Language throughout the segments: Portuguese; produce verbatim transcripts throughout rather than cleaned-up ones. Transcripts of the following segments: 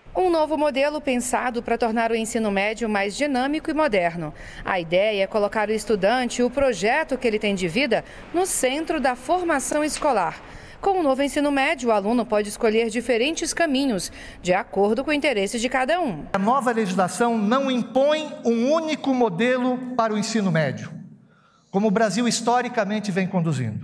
Um novo modelo pensado para tornar o ensino médio mais dinâmico e moderno. A ideia é colocar o estudante e o projeto que ele tem de vida no centro da formação escolar. Com o novo ensino médio, o aluno pode escolher diferentes caminhos, de acordo com o interesse de cada um. A nova legislação não impõe um único modelo para o ensino médio, como o Brasil historicamente vem conduzindo.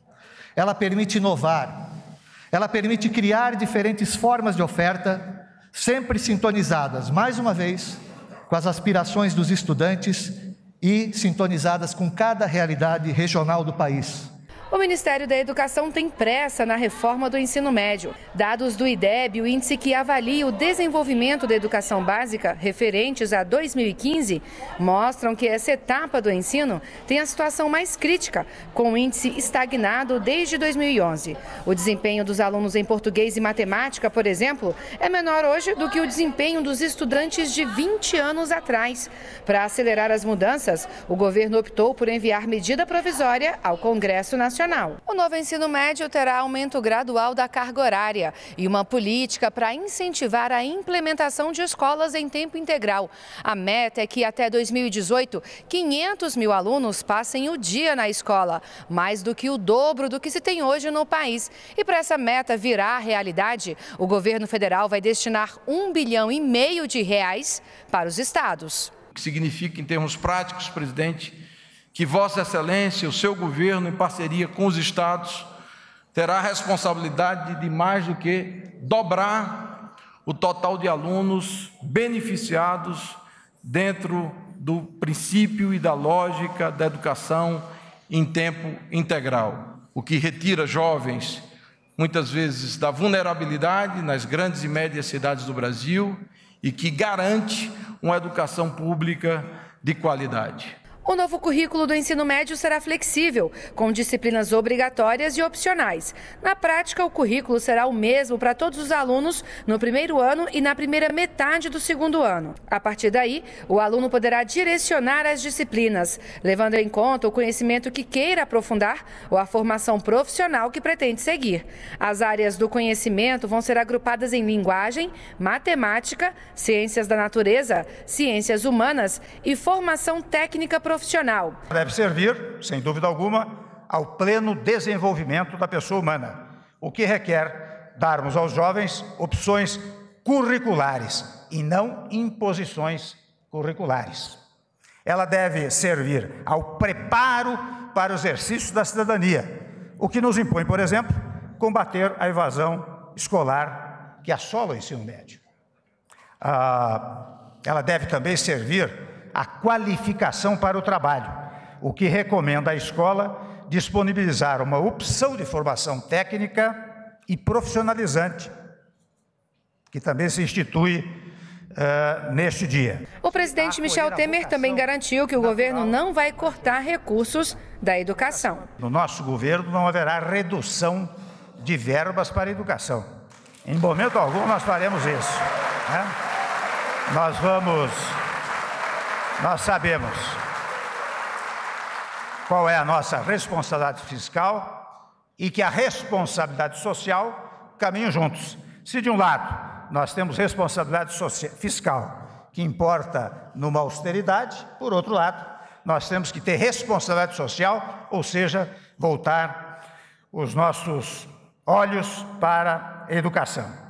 Ela permite inovar, ela permite criar diferentes formas de oferta, sempre sintonizadas, mais uma vez, com as aspirações dos estudantes e sintonizadas com cada realidade regional do país. O Ministério da Educação tem pressa na reforma do ensino médio. Dados do IDEB, o índice que avalia o desenvolvimento da educação básica, referentes a dois mil e quinze, mostram que essa etapa do ensino tem a situação mais crítica, com o índice estagnado desde dois mil e onze. O desempenho dos alunos em português e matemática, por exemplo, é menor hoje do que o desempenho dos estudantes de vinte anos atrás. Para acelerar as mudanças, o governo optou por enviar medida provisória ao Congresso Nacional. O novo ensino médio terá aumento gradual da carga horária e uma política para incentivar a implementação de escolas em tempo integral. A meta é que até dois mil e dezoito, quinhentos mil alunos passem o dia na escola, mais do que o dobro do que se tem hoje no país. E para essa meta virar realidade, o governo federal vai destinar um bilhão e meio de reais para os estados. O que significa, em termos práticos, presidente, que Vossa Excelência, o seu governo, em parceria com os estados, terá a responsabilidade de mais do que dobrar o total de alunos beneficiados dentro do princípio e da lógica da educação em tempo integral, o que retira jovens, muitas vezes, da vulnerabilidade nas grandes e médias cidades do Brasil e que garante uma educação pública de qualidade. O novo currículo do ensino médio será flexível, com disciplinas obrigatórias e opcionais. Na prática, o currículo será o mesmo para todos os alunos no primeiro ano e na primeira metade do segundo ano. A partir daí, o aluno poderá direcionar as disciplinas, levando em conta o conhecimento que queira aprofundar ou a formação profissional que pretende seguir. As áreas do conhecimento vão ser agrupadas em linguagem, matemática, ciências da natureza, ciências humanas e formação técnica profissional. Profissional. Deve servir, sem dúvida alguma, ao pleno desenvolvimento da pessoa humana, o que requer darmos aos jovens opções curriculares e não imposições curriculares. Ela deve servir ao preparo para o exercício da cidadania, o que nos impõe, por exemplo, combater a evasão escolar que assola o ensino médio. Ah, ela deve também servir a qualificação para o trabalho, o que recomenda à escola disponibilizar uma opção de formação técnica e profissionalizante, que também se institui uh, neste dia. O presidente Michel Temer também garantiu que o governo não vai cortar recursos da educação. No nosso governo não haverá redução de verbas para a educação. Em momento algum nós faremos isso, né? Nós vamos... Nós sabemos qual é a nossa responsabilidade fiscal e que a responsabilidade social caminham juntos. Se de um lado nós temos responsabilidade fiscal, que importa numa austeridade, por outro lado, nós temos que ter responsabilidade social, ou seja, voltar os nossos olhos para a educação.